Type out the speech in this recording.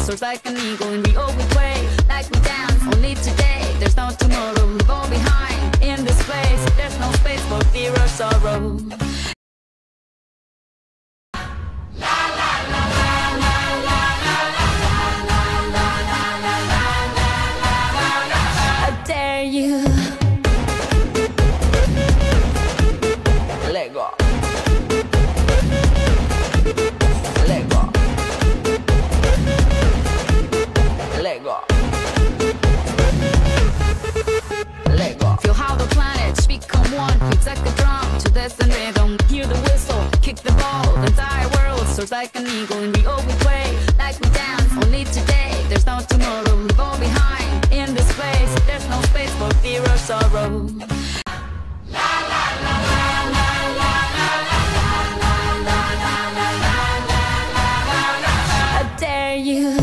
soars like an eagle, and we always play like we dance. Only today, there's no tomorrow. We fall behind in this place. There's no space for fear or sorrow. I dare you. Let go. Let go. Let go. Let go. Feel how the planets become one. It's like a drum to distant rhythm. Hear the whistle, kick the ball. The entire world soars like an eagle, and we always play like we dance. Only today, there's no tomorrow. We fall behind in this place. There's no space for fear or sorrow. I dare you.